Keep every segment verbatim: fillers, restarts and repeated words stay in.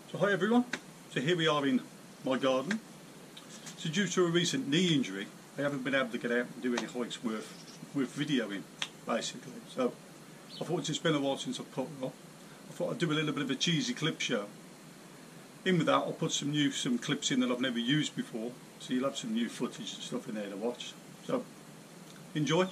So hi everyone, so here we are in my garden. So due to a recent knee injury, I haven't been able to get out and do any hikes worth, worth videoing, basically. So I thought it's been a while since I've put one up. I thought I'd do a little bit of a cheesy clip show. In with that I'll put some new some clips in that I've never used before, so you'll have some new footage and stuff in there to watch. So enjoy.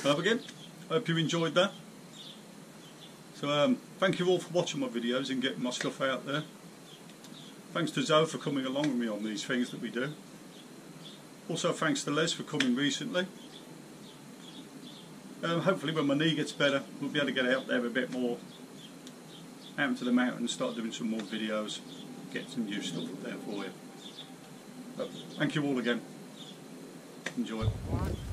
So again, hope you enjoyed that. So um, thank you all for watching my videos and getting my stuff out there. Thanks to Zoe for coming along with me on these things that we do. Also thanks to Les for coming recently. Um, hopefully when my knee gets better we'll be able to get out there a bit more, out into the mountain and start doing some more videos, get some new stuff up there for you. But thank you all again. Enjoy.